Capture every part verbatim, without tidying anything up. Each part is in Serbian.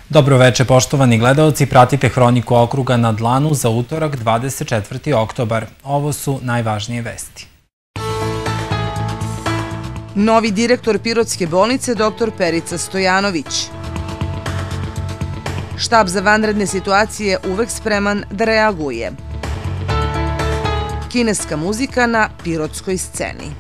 Dobroveče, poštovani gledaoci, pratite Hroniku okruga na dlanu za utorak dvadeset četvrti oktobar. Ovo su najvažnije vesti. Novi direktor Pirotske bolnice doktor Perica Stojanović. Štab za vanredne situacije uvek spreman da reaguje. Kineska muzika na pirotskoj sceni.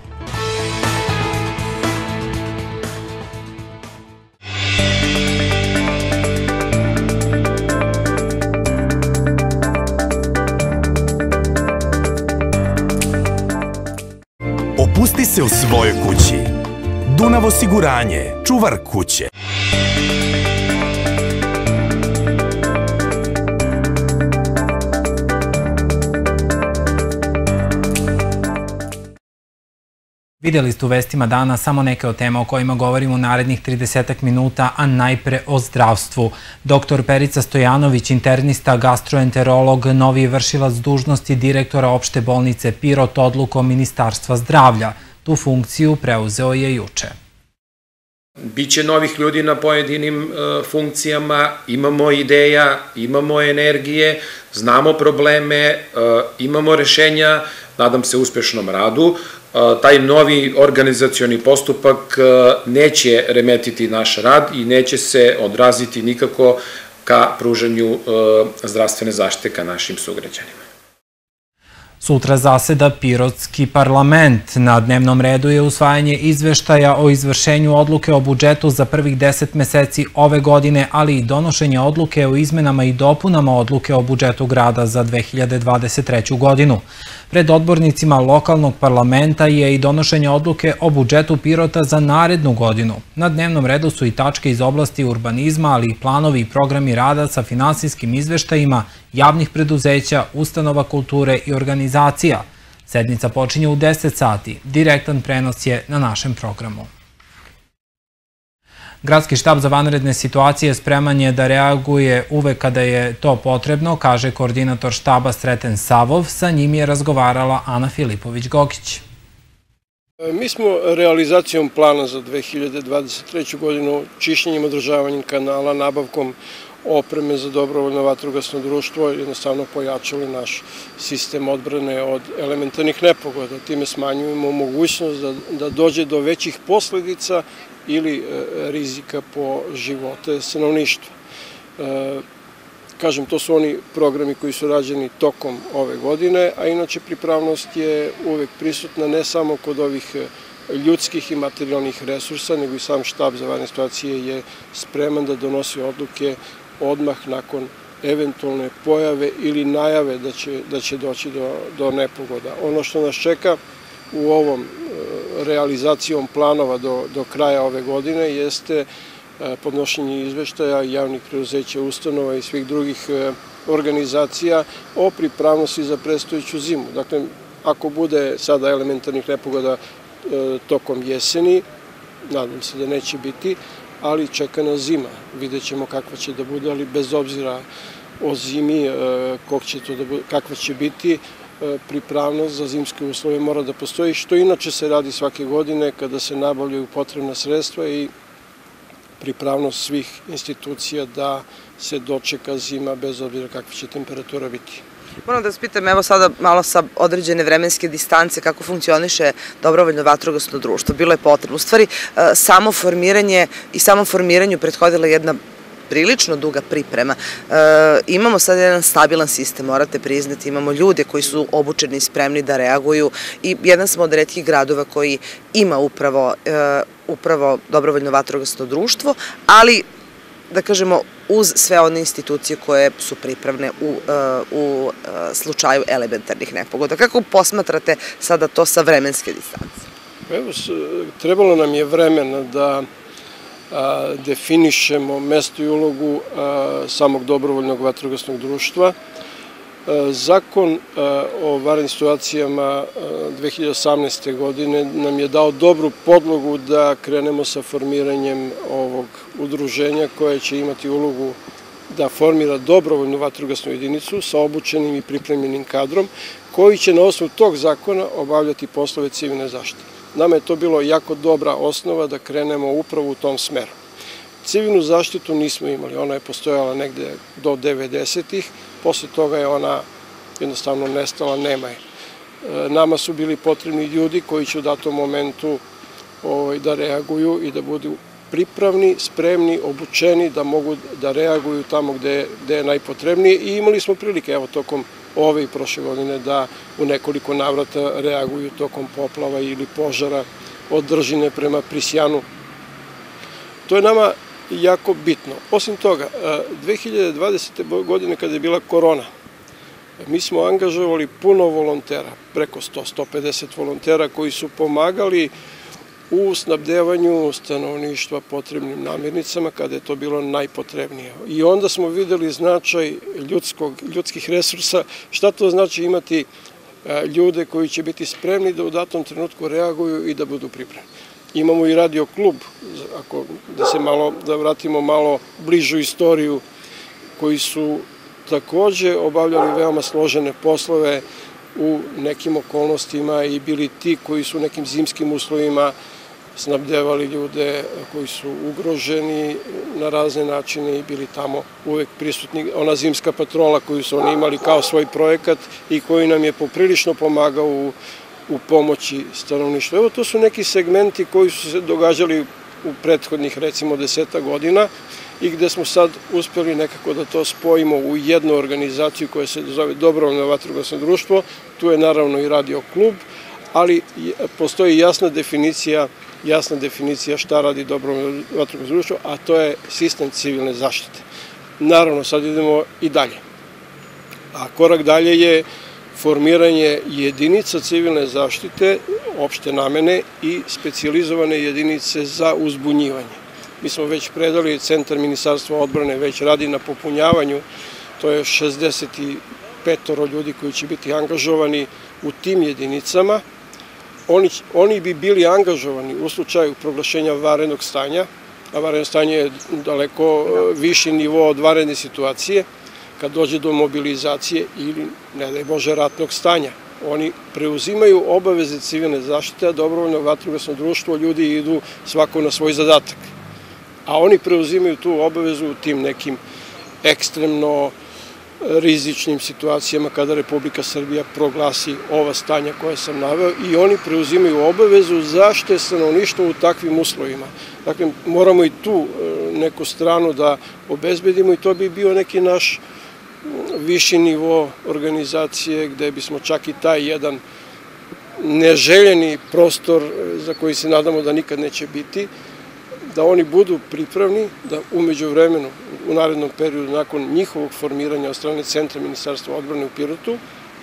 Opusti se u svojoj kući. Dunav osiguranje, čuvar kuće. Vidjeli ste u vestima dana samo neke od tema o kojima govorimo u narednih tridesetak minuta, a najpre o zdravstvu. Doktor Perica Stojanović, internista, gastroenterolog, novi vršilac dužnosti direktora opšte bolnice Pirot odlukom Ministarstva zdravlja. Tu funkciju preuzeo je juče. Biće novih ljudi na pojedinim funkcijama, imamo ideja, imamo energije, znamo probleme, imamo rešenja, nadam se uspešnom radu. Taj novi organizacioni postupak neće remetiti naš rad i neće se odraziti nikako ka pružanju zdravstvene zaštite ka našim sugrađanima. Sutra zaseda Pirotski parlament. Na dnevnom redu je usvajanje izveštaja o izvršenju odluke o budžetu za prvih deset meseci ove godine, ali i donošenje odluke o izmenama i dopunama odluke o budžetu grada za dve hiljade dvadeset treću godinu. Pred odbornicima lokalnog parlamenta je i donošenje odluke o budžetu Pirota za narednu godinu. Na dnevnom redu su i tačke iz oblasti urbanizma, ali i planovi i programi rada sa finansijskim izveštajima javnih preduzeća, ustanova kulture i organizacija. Sednica počinje u deset sati. Direktan prenos je na našem programu. Gradski štab za vanredne situacije spreman je da reaguje uvek kada je to potrebno, kaže koordinator štaba Sreten Savov. Sa njim je razgovarala Ana Filipović-Gokić. Mi smo realizacijom plana za dve hiljade dvadeset treću godinu, čišćenjem, održavanjem kanala, nabavkom opreme za dobrovoljno vatrogasno društvo jednostavno pojačali naš sistem odbrane od elementarnih nepogoda. Time smanjujemo mogućnost da dođe do većih posledica ili rizika po živote stanovništva. Kažem, to su oni programi koji su rađeni tokom ove godine, a inače pripravnost je uvek prisutna ne samo kod ovih ljudskih i materijalnih resursa, nego i sam štab za vanredne situacije je spreman da donosi odluke odmah nakon eventualne pojave ili najave da će doći do nepogoda. Ono što nas čeka u ovom realizacijom planova do kraja ove godine jeste podnošenje izveštaja javnih preduzeća, ustanova i svih drugih organizacija o pripravnosti za predstojeću zimu. Dakle, ako bude sada elementarnih nepogoda tokom jeseni, nadam se da neće biti, ali čeka nas zima. Vidjet ćemo kakva će da bude, ali bez obzira o zimi, kakva će biti, pripravnost za zimske uslove mora da postoji, što inače se radi svake godine kada se nabavljaju potrebna sredstva i pripravnost svih institucija da se dočeka zima bez obzira kakva će temperatura biti. Moram da vas pitam, evo sada malo sa određene vremenske distance, kako funkcioniše dobrovoljno vatrogasno društvo. Bilo je potrebno. U stvari, samo formiranje i samom formiranju prethodila jedna prilično duga priprema. Imamo sad jedan stabilan sistem, morate priznati, imamo ljude koji su obučeni i spremni da reaguju i jedan smo od retkih gradova koji ima upravo dobrovoljno vatrogasno društvo, ali da kažemo uz sve one institucije koje su pripravne u slučaju elementarnih nepogoda. Kako posmatrate sada to sa vremenske distance? Evo, trebalo nam je vremena da definišemo mesto i ulogu samog dobrovoljnog vatrogasnog društva. Zakon o vanrednim situacijama dve hiljade osamnaeste. godine nam je dao dobru podlogu da krenemo sa formiranjem ovog udruženja koje će imati ulogu da formira dobrovoljnu vatrogasnu jedinicu sa obučenim i pripremljenim kadrom koji će na osnovu tog zakona obavljati poslove civilne zaštite. Nama je to bilo jako dobra osnova da krenemo upravo u tom smeru. Civilnu zaštitu nismo imali, ona je postojala negde do devedesetih, posle toga je ona jednostavno nestala, nema je. Nama su bili potrebni ljudi koji će u datom momentu da reaguju i da budu pripravni, spremni, obučeni, da mogu da reaguju tamo gde je najpotrebnije i imali smo prilike, evo, tokom ove i prošle godine da u nekoliko navrata reaguju tokom poplava ili požara od Držine prema Prisjanu. To je nama jako bitno. Osim toga, dve hiljade dvadesete. godine kada je bila korona, mi smo angažovali puno volontera, preko sto do sto pedeset volontera koji su pomagali u snabdevanju stanovništva potrebnim namirnicama kada je to bilo najpotrebnije. I onda smo videli značaj ljudskih resursa, šta to znači imati ljude koji će biti spremni da u datom trenutku reaguju i da budu pripremni. Imamo i radio klub, ako da se malo, da vratimo malo bližu istoriju, koji su takođe obavljali veoma složene poslove u nekim okolnostima i bili ti koji su u nekim zimskim uslovima snabdevali ljude koji su ugroženi na razne načine i bili tamo uvek prisutni. Ona zimska patrola koju su oni imali kao svoj projekat i koji nam je poprilično pomagao u, u pomoći stanovništva. Evo, to su neki segmenti koji su se događali u prethodnih, recimo, deseta godina i gde smo sad uspeli nekako da to spojimo u jednu organizaciju koja se zove Dobrovoljno vatrogasno društvo. Tu je naravno i radio klub, ali postoji jasna definicija jasna definicija šta radi Dobrovoljno vatrogasno društvo, a to je sistem civilne zaštite. Naravno, sad idemo i dalje. A korak dalje je formiranje jedinica civilne zaštite, opšte namene i specijalizovane jedinice za uzbunjivanje. Mi smo već predali, Centar Ministarstva odbrane već radi na popunjavanju, to je šezdeset petoro ljudi koji će biti angažovani u tim jedinicama. Oni, oni bi bili angažovani u slučaju proglašenja vanrednog stanja, a vanredno stanje je daleko viši nivo od vanredne situacije, kad dođe do mobilizacije ili, ne daj Bože, ratnog stanja. Oni preuzimaju obaveze civilne zaštite, a Dobrovoljno vatrogasno društvo, ljudi idu svako na svoj zadatak. A oni preuzimaju tu obavezu u tim nekim ekstremno rizičnim situacijama kada Republika Srbija proglasi ova stanja koje sam naveo i oni preuzimaju obavezu zaštite stanovništva u takvim uslovima. Dakle, moramo i tu neku stranu da obezbedimo i to bi bio neki naš viši nivo organizacije gde bismo čak i taj jedan neželjeni prostor za koji se nadamo da nikad neće biti, da oni budu pripravni da umeđu vremenu, u narednom periodu, nakon njihovog formiranja od strane Centra Ministarstva odbrane u Pirotu,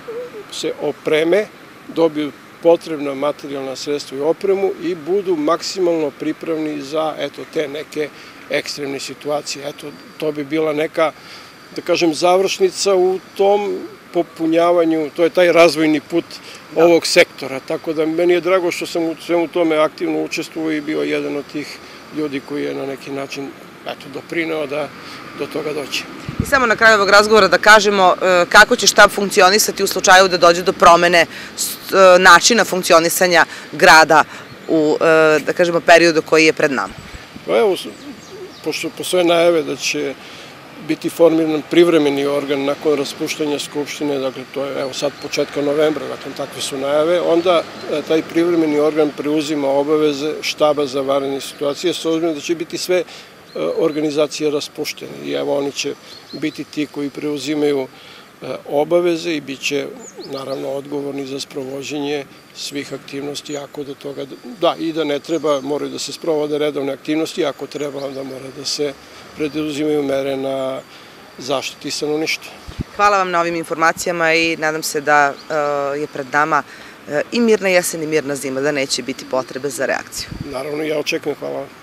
se opreme, dobiju potrebna materijalna sredstva i opremu i budu maksimalno pripravni za eto, te neke ekstremne situacije. Eto, to bi bila neka, da kažem, završnica u tom popunjavanju, to je taj razvojni put ovog sektora. Tako da meni je drago što sam u svemu tome aktivno učestvovao i bio jedan od tih ljudi koji je na neki način doprineo da do toga dođe. I samo na kraju ovog razgovora da kažemo kako će štab funkcionisati u slučaju da dođe do promene načina funkcionisanja grada u, da kažemo, periodu koji je pred nama. Pa evo, pošto postoje najave da će biti formiran privremeni organ nakon raspuštanja Skupštine, dakle to je evo sad početka novembra, dakle takve su najave, onda taj privremeni organ preuzima obaveze štaba za vanredne situacije, s obzirom da će biti sve organizacije raspuštene i evo oni će biti ti koji preuzimaju obaveze i bit će naravno odgovorni za sprovođenje svih aktivnosti, ako do toga, da, i da ne treba, moraju da se sprovode redovne aktivnosti, ako treba, onda mora da se preduzimaju mere na zaštiti stanovništva. Hvala vam na ovim informacijama i nadam se da je pred nama i mirna jesen i mirna zima, da neće biti potrebe za reakciju. Naravno, ja očekujem, hvala vam.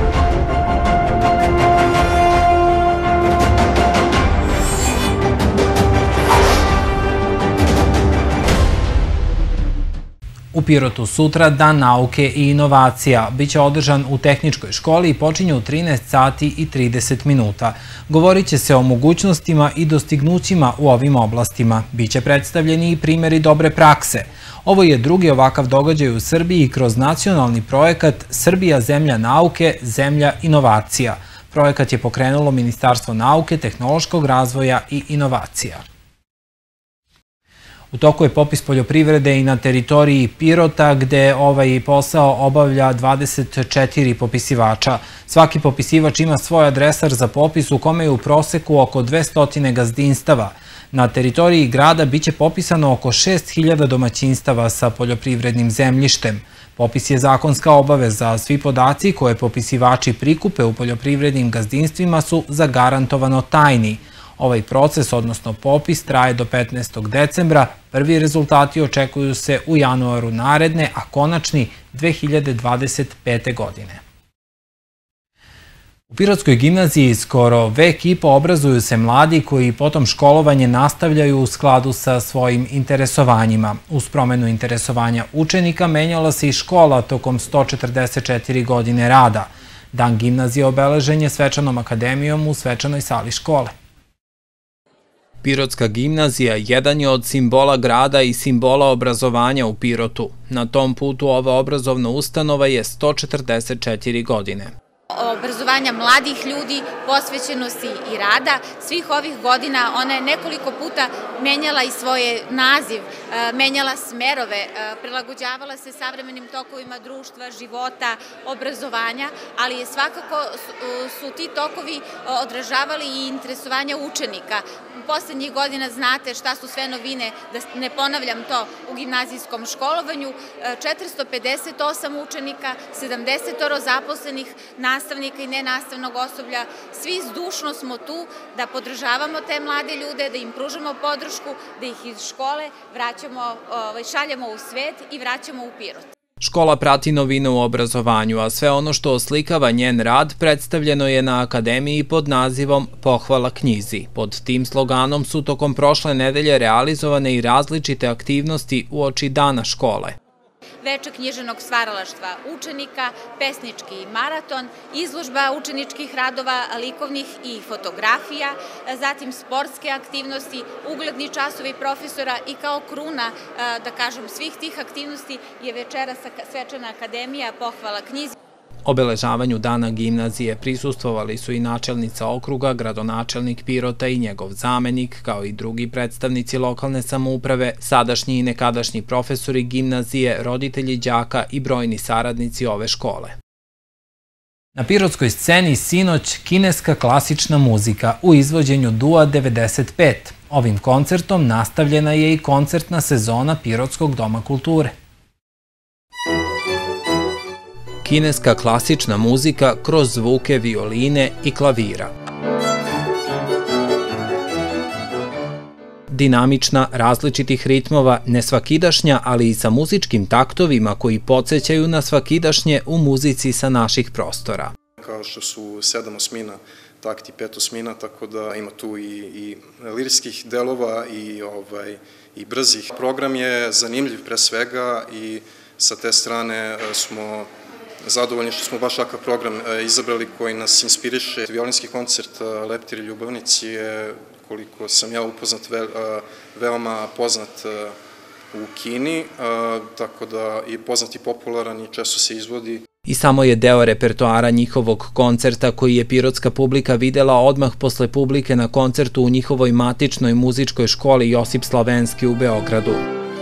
U Pirotu sutra Dan nauke i inovacija. Biće održan u tehničkoj školi i počinje u trinaest sati i trideset minuta. Govorit će se o mogućnostima i dostignućima u ovim oblastima. Biće predstavljeni i primjeri dobre prakse. Ovo je drugi ovakav događaj u Srbiji kroz nacionalni projekat Srbija zemlja nauke, zemlja inovacija. Projekat je pokrenulo Ministarstvo nauke, tehnološkog razvoja i inovacija. U toku je popis poljoprivrede i na teritoriji Pirota, gde ovaj posao obavlja dvadeset četiri popisivača. Svaki popisivač ima svoj adresar za popis u kome je u proseku oko dvesta gazdinstava. Na teritoriji grada biće popisano oko šest hiljada domaćinstava sa poljoprivrednim zemljištem. Popis je zakonska obaveza, a svi podaci koje popisivači prikupe u poljoprivrednim gazdinstvima su zagarantovano tajni. Ovaj proces, odnosno popis, traje do petnaestog decembra. Prvi rezultati očekuju se u januaru naredne, a konačni dve hiljade dvadeset pete. godine. U Pirotskoj gimnaziji skoro vek i po obrazuju se mladi koji potom školovanje nastavljaju u skladu sa svojim interesovanjima. Uz promenu interesovanja učenika menjala se i škola tokom sto četrdeset četiri godine rada. Dan gimnazije obeležen je svečanom akademijom u svečanoj sali škole. Pirotska gimnazija jedan je od simbola grada i simbola obrazovanja u Pirotu. Na tom putu ova obrazovna ustanova je sto četrdeset četiri godine. Obrazovanja mladih ljudi, posvećenosti i rada. Svih ovih godina ona je nekoliko puta menjala i svoj naziv, menjala smerove, prilagođavala se savremenim tokovima društva, života, obrazovanja, ali je svakako su ti tokovi odražavali i interesovanja učenika. U poslednjih godina znate šta su sve novine, da ne ponavljam to, u gimnazijskom školovanju, četiristo pedeset osam učenika, sedamdeset zaposlenih nastavnika i nenastavnog osoblja. Svi zdušno smo tu da podržavamo te mlade ljude, da im pružamo podršku, da ih iz škole vraćamo, šaljemo u svet i vraćamo u Pirot. Škola prati novine u obrazovanju, a sve ono što oslikava njen rad predstavljeno je na akademiji pod nazivom Pohvala knjizi. Pod tim sloganom su tokom prošle nedelje realizovane i različite aktivnosti uoči dana škole. Veče književnog stvaralaštva učenika, pesnički maraton, izložba učeničkih radova, likovnih i fotografija, zatim sportske aktivnosti, ugledni časovi profesora i kao kruna, da kažem, svih tih aktivnosti je večeras svečana akademija Pohvala knjizi. Obeležavanju dana gimnazije prisustvovali su i načelnica okruga, gradonačelnik Pirota i njegov zamenik, kao i drugi predstavnici lokalne samouprave, sadašnji i nekadašnji profesori gimnazije, roditelji đaka i brojni saradnici ove škole. Na pirotskoj sceni sinoć kineska klasična muzika u izvođenju Dua devedeset pet. Ovim koncertom nastavljena je i koncertna sezona Pirotskog doma kulture. Kineska klasična muzika kroz zvuke violine i klavira. Dinamična, različitih ritmova, nesvakidašnja, ali i sa muzičkim taktovima koji podsjećaju na svakidašnje u muzici sa naših prostora. Kao što su sedam osmina, takti pet osmina, tako da ima tu i, i lirijskih delova i, ovaj, i brzih. Program je zanimljiv pre svega i sa te strane smo zadovoljni što smo baš takav program izabrali koji nas inspiriše. Violinski koncert Leptir i ljubavnici je, koliko sam ja upoznat, veoma poznat u Kini, tako da je poznat i popularan i često se izvodi. I samo je deo repertoara njihovog koncerta koji je pirotska publika videla odmah posle publike na koncertu u njihovoj matičnoj muzičkoj školi Josip Slavenski u Beogradu.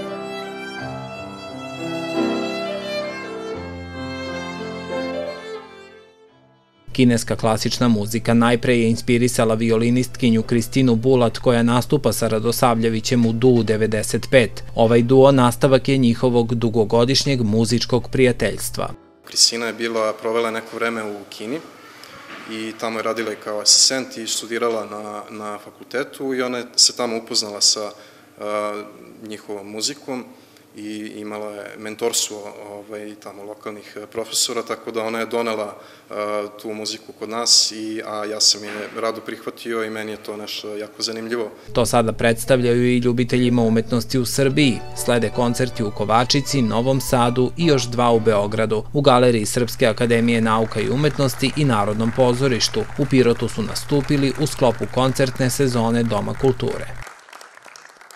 Kineska klasična muzika najpre je inspirisala violinistkinju Kristinu Bulat koja nastupa sa Radosavljevićem u Duu devedeset pet. Ovaj duo nastavak je njihovog dugogodišnjeg muzičkog prijateljstva. Kristina je bila, provela neko vreme u Kini i tamo je radila i kao asistent i studirala na, na fakultetu i ona se tamo upoznala sa uh, njihovom muzikom i imala je mentorstvo ovaj, tamo lokalnih profesora, tako da ona je donela uh, tu muziku kod nas, i, a ja sam je rado prihvatio i meni je to nešto jako zanimljivo. To sada predstavljaju i ljubiteljima umetnosti u Srbiji. Slede koncerti u Kovačici, Novom Sadu i još dva u Beogradu, u Galeriji Srpske akademije nauka i umetnosti i Narodnom pozorištu. U Pirotu su nastupili u sklopu koncertne sezone Doma kulture.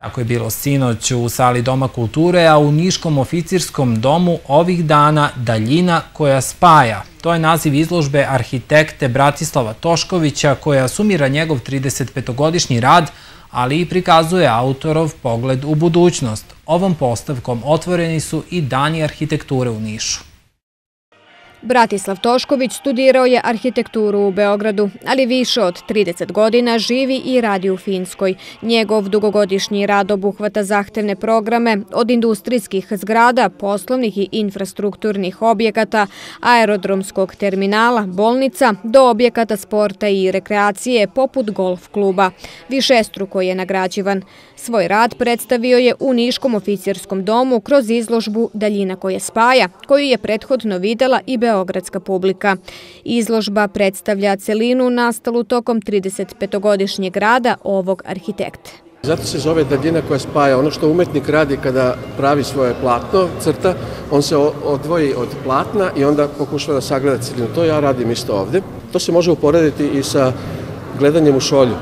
Tako je bilo sinoć u sali Doma kulture, a u Niškom oficirskom domu ovih dana Daljina koja spaja. To je naziv izložbe arhitekte Bratislava Toškovića koja sumira njegov tridesetpetogodišnji rad, ali i prikazuje autorov pogled u budućnost. Ovom postavkom otvoreni su i Dani arhitekture u Nišu. Bratislav Tošković studirao je arhitekturu u Beogradu, ali više od trideset godina živi i radi u Finskoj. Njegov dugogodišnji rad obuhvata zahtevne programe od industrijskih zgrada, poslovnih i infrastrukturnih objekata, aerodromskog terminala, bolnica, do objekata sporta i rekreacije poput golf kluba. Višestruko je nagrađivan. Svoj rad predstavio je u Niškom oficirskom domu kroz izložbu Daljina koja spaja, koju je prethodno videla i beogradska publika. Izložba predstavlja celinu nastalu tokom tridesetpetogodišnjeg rada ovog arhitekte. Zato se zove Daljina koja spaja. Ono što umetnik radi kada pravi svoje platno, crta, on se odvoji od platna i onda pokušava da sagleda celinu. To ja radim isto ovde. To se može uporediti i sa gledanjem u šolju.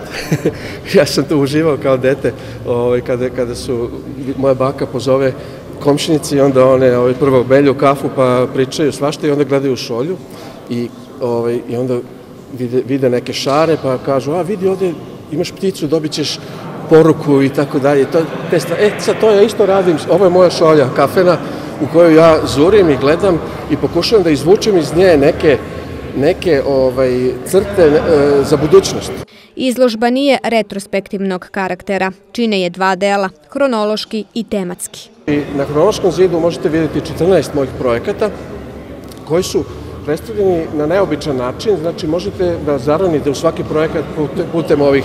Ja sam to uživao kao dete kada su moja baka pozove komšinici i onda one prvo belju kafu pa pričaju svašta i onda gledaju u šolju i onda vide neke šare pa kažu, a vidi ovde imaš pticu, dobit ćeš poruku i tako dalje. E sad to ja isto radim, ovo je moja šolja kafena u kojoj ja zurim i gledam i pokušavam da izvučem iz nje neke neke crte za budućnost. Izložba nije retrospektivnog karaktera. Čine je dva dela, hronološki i tematski. Na hronološkom zidu možete vidjeti četrnaest mojih projekata koji su predstavljeni na neobičan način. Znači možete da zaronite u svaki projekat putem ovih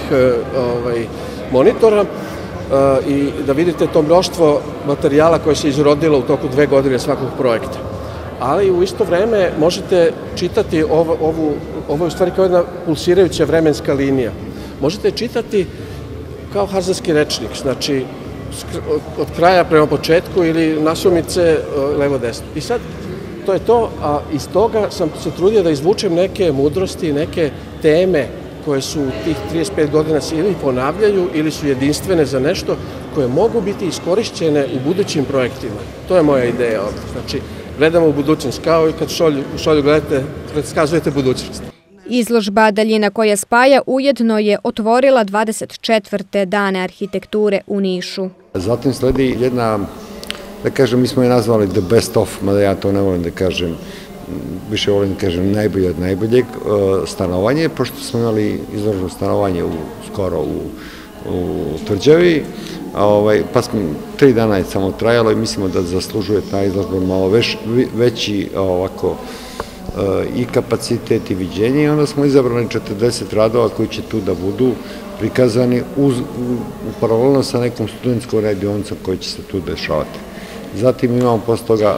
monitora i da vidite to mnoštvo materijala koje se izrodilo u toku dve godine svakog projekta. Ali u isto vreme možete čitati, ovo je u stvari kao jedna pulsirajuća vremenska linija. Možete čitati kao harzanski rečnik, znači od kraja prema početku ili nasumice levo-desno. I sad to je to, a iz toga sam se trudio da izvučem neke mudrosti, neke teme koje su u tih trideset pet godina se ili ponavljaju ili su jedinstvene za nešto koje mogu biti iskorišćene u budućim projektima. To je moja ideja ovdje. Znači, gledamo u budućnost, kao i kad u šolju gledate, predskazujete budućnost. Izložba Daljina koja spaja ujedno je otvorila dvadeset četvrte Dane arhitekture u Nišu. Zatim sledi jedna, da kažem, mi smo je nazvali the best of, mada ja to ne volim da kažem, više volim da kažem najbolje od najboljeg, stanovanje, pošto smo imali izložno stanovanje skoro u Tvrđavi, pa smo tri dana je samo trajalo i mislimo da zaslužuje ta izložba malo veći ovako i kapacitet i viđenje i onda smo izabrali četrdeset radova koji će tu da budu prikazani paralelno sa nekom studentskom radionicom koji će se tu dešavati. Zatim imamo posle toga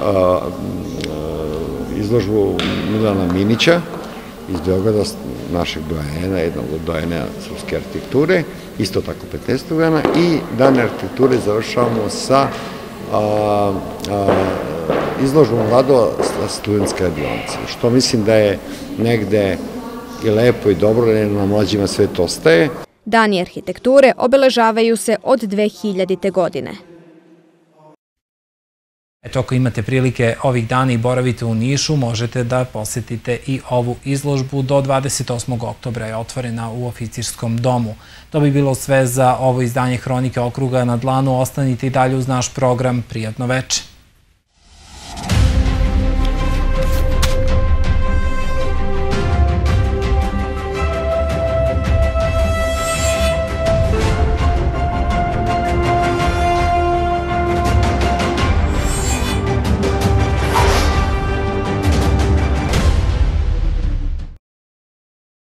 izložbu Milana Minića iz Beograda, našeg dojena, jednog od dojena srpske arhitekture, isto tako petnaestog dana i Dane arhitekture završavamo sa izložbom radova studentske radionice, što mislim da je negde i lepo i dobro, jer na mlađima sve to ostaje. Dani arhitekture obeležavaju se od dve hiljadite. godine. Eto, ako imate prilike ovih dana i boravite u Nišu, možete da posetite i ovu izložbu. Do dvadeset osmog oktobra je otvorena u oficirskom domu. To bi bilo sve za ovo izdanje Hronike okruga na dlanu. Ostanite i dalje uz naš program. Prijatno veče.